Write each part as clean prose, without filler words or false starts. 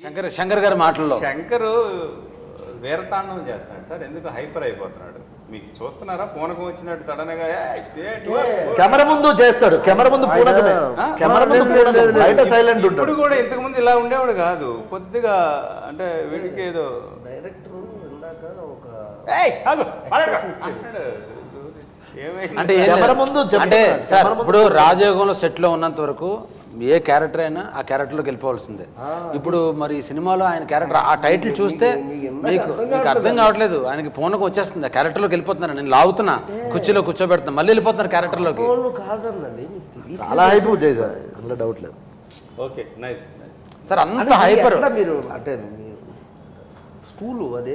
శంకర్ గారి మాటల్లో శంకర్ వీరతాండవం చేస్తున్నాడు సార్. ఎందుకు హైపర్ అయిపోతున్నాడు మీకు చూస్తున్నారా? పూనకం వచ్చినట్టు సడన్ గా కెమెరా ముందు చేస్తాడు. కెమెరా ముందు పూనకమే, కెమెరా ముందు బయట సైలెంట్ ఉంటాడు. ఇప్పుడు కూడా ఇంతకు ముందు ఇలా ఉండేవాడు కాదు. కొద్దిగా అంటే వీడికి ఏదో డైరెక్టర్ ఇందాక ఒక అంటే అంటే సార్ ఇప్పుడు రాజయోగంలో సెట్ లో ఉన్నంత వరకు ఏ క్యారెక్టర్ అయినా ఆ క్యారెక్టర్లోకి వెళ్ళిపోవాల్సిందే. ఇప్పుడు మరి ఈ సినిమాలో ఆయన క్యారెక్టర్ ఆ టైటిల్ చూస్తే మీకు అర్థం కావట్లేదు. ఆయనకి పూనకం వచ్చేస్తుంది, ఆ క్యారెక్టర్లోకి వెళ్ళిపోతున్నారు. నేను లాగుతున్నా, కుర్చీలో కూర్చోబెడుతున్నా, మళ్ళీ వెళ్ళిపోతున్నారు క్యారెక్టర్లోకి. చాలా హైప్ చేశారు, అందులో డౌట్ లేదు. Okay nice nice sir. అంత హైపర్ మీరు అంటే స్కూలు అదే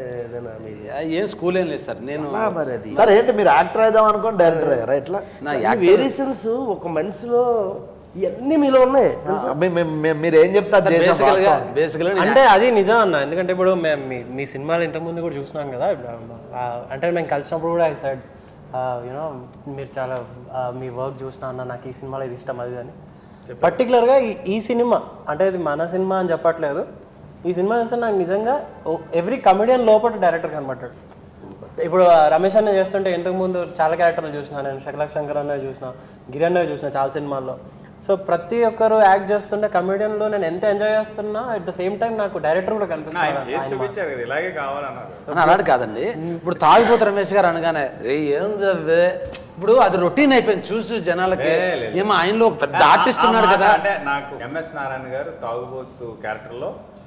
ఏం స్కూల్ ఏం లేదు సార్. నేను సార్ ఏంటి మీరు యాక్టర్ అయిదాం అనుకోండి డైరెక్టర్ అయ్యారా? ఎట్లా వేరియేషన్స్ ఒక మనిషిలో ఇవన్నీ మీలో ఉన్నాయి. మీరు ఏం చెప్తారు అంటే అది నిజం అన్న. ఎందుకంటే ఇప్పుడు మేము మీ సినిమాలు ఇంతకుముందు కూడా చూసినాం కదా. అంటే మేము కలిసినప్పుడు కూడా ఐ సైడ్ యూనో మీరు చాలా మీ వర్క్ చూసినా అన్న, నాకు ఈ సినిమాలో ఇది ఇష్టం అది అని. పర్టికులర్గా ఈ సినిమా అంటే ఇది మన సినిమా అని చెప్పట్లేదు. ఈ సినిమా చూస్తే నాకు నిజంగా ఎవ్రీ కమెడియన్ లోపల డైరెక్టర్ కనబడ్డాడు. ఇప్పుడు రమేష్ అన్న చేస్తుంటే ఇంతకుముందు చాలా క్యారెక్టర్లు చూసిన, నేను శకలక్ శంకర్ అన్న చూసిన, గిరి అన్న చూసిన చాలా సినిమాల్లో. సో ప్రతి ఒక్కరు యాక్ట్ చేస్తుంటే కమెడియన్లో నేను ఎంత ఎంజాయ్ చేస్తున్నా, అట్ ద సేమ్ టైం నాకు డైరెక్టర్ కూడా కనిపిస్తున్నాడు. ఇలాగే కావాలన్నారు. అలాంటి కాదండి. ఇప్పుడు తాగిపోతే రమేష్ గారు అనగానే ఏందవ్వే, ఇప్పుడు అది రొటీన్ అయిపోయింది చూసి జనాలకి. ఏమో ఆయనలో పెద్ద ఆర్టిస్ట్ ఉన్నారు కదా. అంటే నాకు ఎంఎస్ నారాయణ గారు తాగుబోతు క్యారెక్టర్లో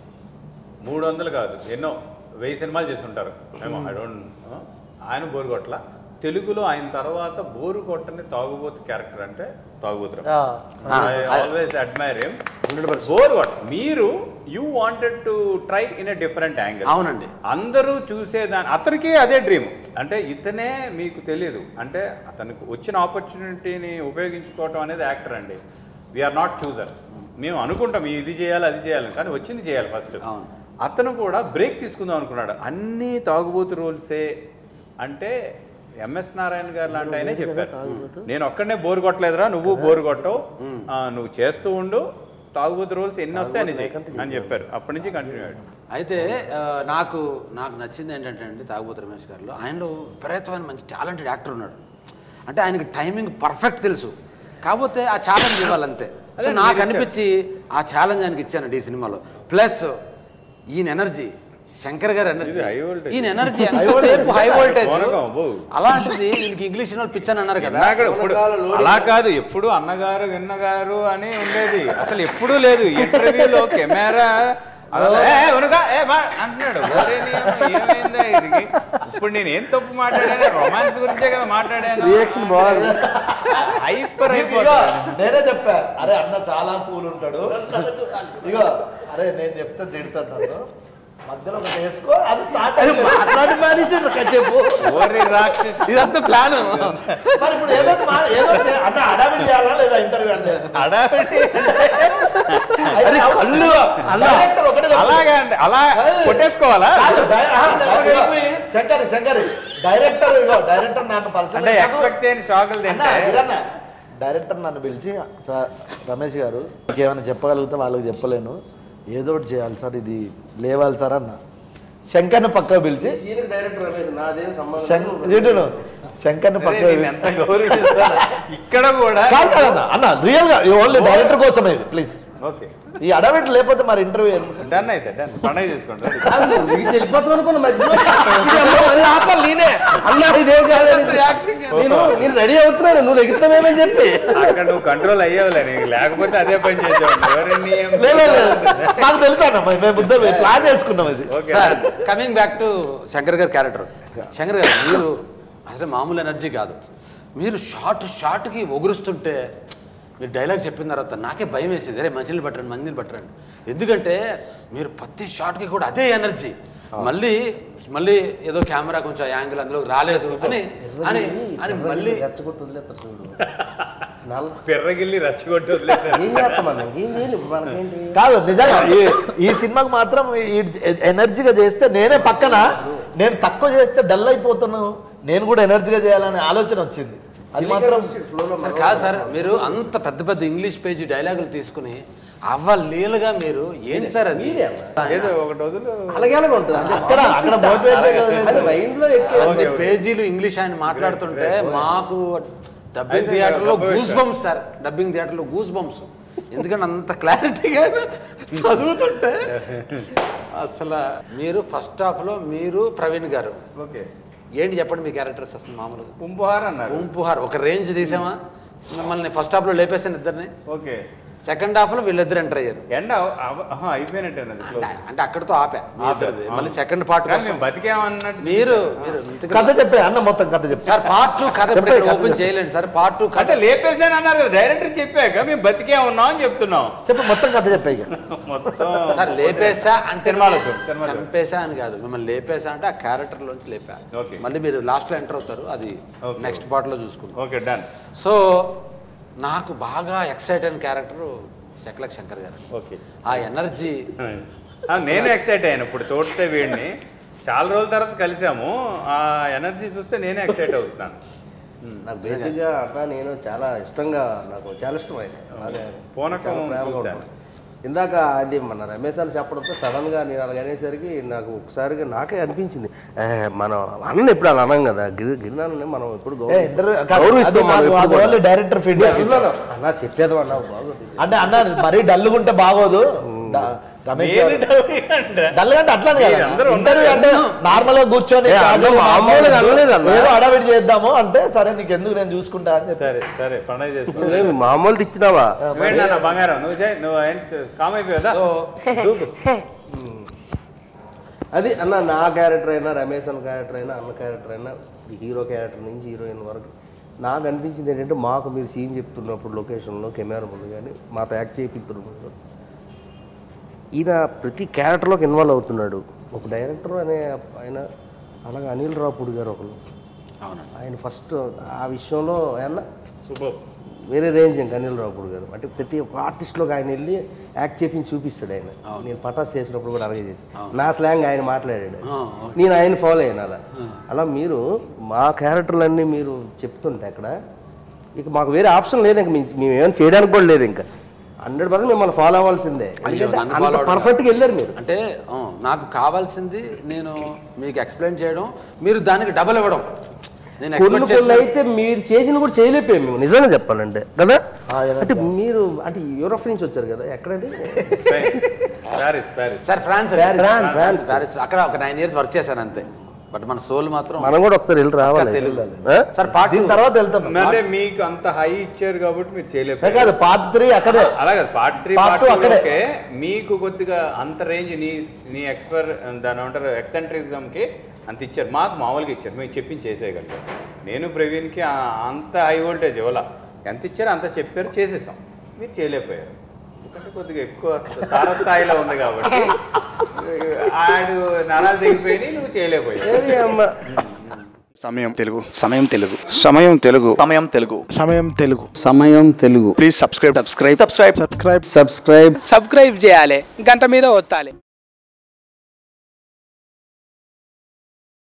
300 కాదు ఎన్నో 1000 సినిమాలు చేసి ఉంటారు ఏమో. ఐ డోంట్ ఆయన బోరు కొట్ల. తెలుగులో ఆయన తర్వాత బోరు కొట్టని తాగుబోతు క్యారెక్టర్ అంటే తాగుబోతు. I always admire him. Bore కొట్ట మీరు you wanted to try in a different angle. అవునండి. అందరూ చూసేదాన్ని అతనికి అదే డ్రీమ్. అంటే ఇతనే మీకు తెలియదు అంటే అతనికి వచ్చిన ఆపర్చునిటీని ఉపయోగించుకోవటం అనేది యాక్టర్ అండి. We are not choosers. మేము అనుకుంటాం ఇది చేయాలి అది చేయాలి, కానీ వచ్చింది చేయాలి ఫస్ట్. అతను కూడా బ్రేక్ తీసుకుందాం అనుకున్నాడు. అన్నీ తాగుబోతు రోల్సే అంటే ఎంఎస్ నారాయణ గారు లాంటి ఆయనే చెప్పారు, నేను ఒక్కడనే బోరు కొట్టలేదురా, నువ్వు బోరు కొట్టవు, నువ్వు చేస్తూ ఉండు, తాగుబోతు రోల్స్ ఎన్ని వస్తే అని చెప్పారు. అప్పటి నుంచి కంటిన్యూ అయ్యాడు. అయితే నాకు నచ్చింది ఏంటంటే అండి తాగుబోతు రమేష్ గారిలో ఆయనలో విపరీతమైన మంచి టాలెంటెడ్ యాక్టర్ ఉన్నాడు. అంటే ఆయనకి టైమింగ్ పర్ఫెక్ట్ తెలుసు, కాకపోతే ఆ ఛాలెంజ్ ఇవ్వాలంతే. సో నాకు అనిపించి ఆ ఛాలెంజ్ ఆయనకి ఇచ్చానండి ఈ సినిమాలో. ప్లస్ ఈయన ఎనర్జీ, శంకర్ గారి ఎనర్జీ, ఈయన ఎనర్జీ ఎంతసేపు హై వోల్టేజ్. అలాంటిది ఈయనకి ఇంగ్లీష్ పిచ్ అని అన్నారు కదా. అలా కాదు, ఎప్పుడు అన్నగారు విన్నగారు అని ఉండేది, అసలు ఎప్పుడూ లేదు. ఇంటర్వ్యూలో కెమెరా అంటున్నాడు. ఏమైందా ఇది? ఇప్పుడు నేను ఏం తప్పు మాట్లాడాను? రొమాన్స్ గురించే కదా మాట్లాడాను. రియాక్షన్ బాగుంది. హైపర్ అయిపోతాడు. నేనే చెప్పా, అరే అన్న చాలా కూల్ ఉంటాడు, ఇగో అరే నేను చెప్తే తిడతాడు, మధ్యలో ఒకటి వేసుకో, అది స్టార్ట్ ఇదంతా ప్లాన్. మరి ఇప్పుడు ఏదో అన్న అడావిడి చేయాలా లేదా ఇంటర్వ్యూ అంటే అలాగే అంటే అలా కొట్టేసుకోవాలా? శంకర్ డైరెక్టర్ నన్ను అంటే ఎక్స్పెక్ట్ చేయని షాకులు తింటే డైరెక్టర్ నన్ను పిలిచి, సార్ రమేష్ గారు ఇంకేమైనా చెప్పగలిగితే వాళ్ళకి చెప్పలేను, ఏదో ఒకటి చేయాలి సార్, ఇది లేవాలి సార్ అన్న. శంకర్ని పక్కకు పిలిచి శంకర్ని పక్కకు ఇక్కడ కూడా అన్న రియల్ గా ఓన్లీ డైరెక్టర్ కోసమే ఇది ప్లీజ్. ఓకే, ఈ అడవిట్ లేకపోతే మరి ఇంటర్వ్యూ డన్ అయితే డన్ పండగ చేసుకోండి. వెళ్ళిపోతాం అనుకున్న మధ్యలో నేను రెడీ అవుతున్నాను, నువ్వు ఎగుతావేమని చెప్పి అక్కడ నువ్వు కంట్రోల్ అయ్యేవులే, లేకపోతే అదే పని చేసావు. నాకు తెలుసా మేము బుద్ధ ప్లాన్ చేసుకున్నాం ఇది. కమింగ్ బ్యాక్ టు శంకర్ గారి క్యారెక్టర్. శంకర్ గారు మీరు అసలు మామూలు ఎనర్జీ కాదు. మీరు షార్ట్కి ఒగురుస్తుంటే మీరు డైలాగ్ చెప్పిన తర్వాత నాకే భయం వేసింది, అరే మంచిని పట్టరండి. ఎందుకంటే మీరు ప్రతి షాట్కి కూడా అదే ఎనర్జీ. మళ్ళీ ఏదో కెమెరా కొంచెం యాంగిల్ అందులో రాలేదు అని అని అని మళ్ళీ పెర్రగిల్లి రచ్చగొట్టి కాదు. నిజంగా ఈ సినిమాకి మాత్రం ఎనర్జీగా చేస్తే నేనే పక్కన, నేను తక్కువ చేస్తే డల్ అయిపోతున్నాను, నేను కూడా ఎనర్జీగా చేయాలనే ఆలోచన వచ్చింది. అది మాత్రం కాదు సార్, మీరు అంత పెద్ద ఇంగ్లీష్ పేజీ డైలాగులు తీసుకుని అవ్వలేలుగా మీరు ఏంటి సార్ అది ఏదో ఒకటి వదులు. అలాగే ఉంటుంది అది అక్కడ అది మైండ్లో ఎక్కే కొన్ని పేజీలు ఇంగ్లీష్ ఆయన మాట్లాడుతుంటే మాకు డబ్బింగ్ థియేటర్లో గూస్ బంప్స్ సార్. డబ్బింగ్ థియేటర్లో గూస్ బంప్స్. ఎందుకంటే అంత క్లారిటీగా చదువుతుంటే అసలు మీరు ఫస్ట్ హాఫ్లో మీరు ప్రవీణ్ గారు ఓకే ఏంటి చెప్పండి మీ క్యారెక్టర్స్ అసలు మామూలుగా పుంపుహార్ అన్నారు. పుంపుహార్ ఒక రేంజ్ తీసామా మిమ్మల్ని ఫస్ట్ హాఫ్లో లేపేసాను ఇద్దరిని. ఓకే సెకండ్ హాఫ్లో వీళ్ళిద్దరు ఎంటర్ అయ్యారు. ఎండ అయిపోయినట్టే అంటే అక్కడితో ఆపా మీ ఇద్దరిది. మళ్ళీ సెకండ్ పార్ట్ బతికేమన్నట్టు మీరు కథ చెప్పే అన్న మొత్తం కథ చెప్పి సార్ పార్ట్ 2 కథ ఓపెన్ చేయలేండి సార్. పార్ట్ 2 కథ అంటే లేపేసాను అన్నారు కదా డైరెక్టర్ చెప్పాక మేము బతికే ఉన్నాం అని చెప్తున్నాం. చెప్పి మొత్తం కథ చెప్పే మొత్తం సార్ లేపేసా అంటే సినిమాలో చంపేసా అని కాదు. మిమ్మల్ని లేపేసా అంటే ఆ క్యారెక్టర్ లోంచి లేపా. Okay. మళ్ళీ మీరు లాస్ట్ లో ఎంటర్ అవుతారు. అది Okay. నెక్స్ట్ పార్ట్ లో చూసుకుంటాం. Okay done. సో నాకు బాగా ఎక్సైట్ అయిన క్యారెక్టర్ శకలక్ శంకర్ గారు. ఓకే ఆ ఎనర్జీ నేను ఎక్సైట్ అయ్యాను ఇప్పుడు చూస్తే వీడిని చాలా రోజుల తర్వాత కలిసాము. ఆ ఎనర్జీ చూస్తే నేనే ఎక్సైట్ అవుతున్నాను. నాకు బేసిక్గా అట్లా నేను చాలా ఇష్టంగా నాకు చాలా ఇష్టం అయింది అదే పూనకం చాలా ప్రేమగా చూశాను. ఉంటాను. ఇందాక అది మన రమేష్ అని చెప్పడంతో సడన్గా నేను అలాగ అనేసరికి నాకు ఒకసారిగా నాకే అనిపించింది మనం అన్న ఎప్పుడు అలా అన్నాం కదా గిరినాన్ని మనం ఎప్పుడు గౌరవిస్తాం డైరెక్టర్ ఫీడ్బ్యాక్ అన్న చెప్పేది అన్న బాగుంది అంటే అన్న మరీ డల్గా ఉంటే బాగోదు. రమేష్ డల్ అంటే అట్లా ఇంటర్వ్యూ అంటే నార్మల్ గా కూర్చొని ఏదో అడవిడి చేద్దాము అంటే సరే నీకు ఎందుకు నేను చూసుకుంటా అని సరే సరే పండుగ చేసుకో. మామూలు ఇచ్చినావా బంగారం నువ్వు కామ్ అయిపోయాదా? అది అన్న నా క్యారెక్టర్ అయినా రమేష్ అన్న క్యారెక్టర్ అయినా అన్న క్యారెక్టర్ అయినా హీరో క్యారెక్టర్ నుంచి హీరోయిన్ వరకు నాకు అనిపించింది ఏంటంటే మాకు మీరు సీన్ చెప్తున్నప్పుడు లొకేషన్లో కెమెరా ముందు కానీ మాతో యాక్ట్ చేయిస్తున్నప్పుడు ఈయన ప్రతి క్యారెక్టర్లోకి ఇన్వాల్వ్ అవుతున్నాడు. ఒక డైరెక్టర్ అనే ఆయన అలాగే అనిల్ రావుపూడి గారు ఒకరు ఆయన ఫస్ట్ ఆ విషయంలో ఆయన సూపర్ వేరే రేంజ్ ఇంకా అనిల్ రావుపూడి గారు అంటే ప్రతి ఒక్క ఆర్టిస్ట్లోకి ఆయన వెళ్ళి యాక్ట్ చేపించి చూపిస్తాడు ఆయన. నేను పటాస్ చేసినప్పుడు కూడా అలాగే చేసి నా స్లాంగ్ ఆయన మాట్లాడాడు, నేను ఆయన ఫాలో అయ్యాను. అలా మీరు మా క్యారెక్టర్లన్నీ మీరు చెప్తుంటే అక్కడ ఇక మాకు వేరే ఆప్షన్ లేదు. ఇంక మేము ఏమైనా చేయడానికి కూడా లేదు. ఇంకా 100% మిమ్మల్ని ఫాలో అవ్వాల్సిందే. పర్ఫెక్ట్గా వెళ్ళారు మీరు. అంటే నాకు కావాల్సింది నేను మీకు ఎక్స్ప్లెయిన్ చేయడం, మీరు దానికి డబల్ ఇవ్వడం. కొన్ని అయితే మీరు చేసిన కూడా చేయలేకపోయాం మేము నిజంగా చెప్పాలంటే కదా. అంటే మీరు అంటే యూరోప్ నుంచి వచ్చారు కదా, ఎక్కడది సార్ ఫ్రాన్స్. అక్కడ ఒక 9 years వర్క్ చేశాను అంతే. బట్ మన సోల్ మాత్రం మనం కూడా ఒకసారి వెళ్ళి రావాలి సార్. పార్ట్ తర్వాత వెళ్తాం అంటే మీకు అంత హై ఇచ్చారు కాబట్టి మీరు చేయలేరు కాదు. పార్ట్ 3 అక్కడే అలాగే పార్ట్ 3 పార్ట్ 2 అక్కడే. మీకు కొద్దిగా అంత రేంజ్ నీ దాని ఏమంటారు ఎక్సెంట్రిజంకి అంత ఇచ్చారు. మాకు మామూలుగా ఇచ్చారు, మేము చెప్పింది చేసేయగలిగాం. నేను ప్రవీణ్కి అంత హై వోల్టేజ్ ఇవ్వాల. ఎంత ఇచ్చారో అంత చెప్పారు, చేసేసాం. మీరు చేయలేకపోయారు ఎందుకంటే కొద్దిగా ఎక్కువ తారస్థాయిలో ఉంది కాబట్టి ఆడు నరాలు దిగిపోయి నువ్వు చేయలేకపోయావు. సమయం తెలుగు, సమయం తెలుగు, సమయం తెలుగు, సమయం తెలుగు, సమయం తెలుగు, సమయం తెలుగు. ప్లీజ్ సబ్స్క్రైబ్ సబ్స్క్రైబ్ చేయాలి, గంట మీద ఒత్తాలి.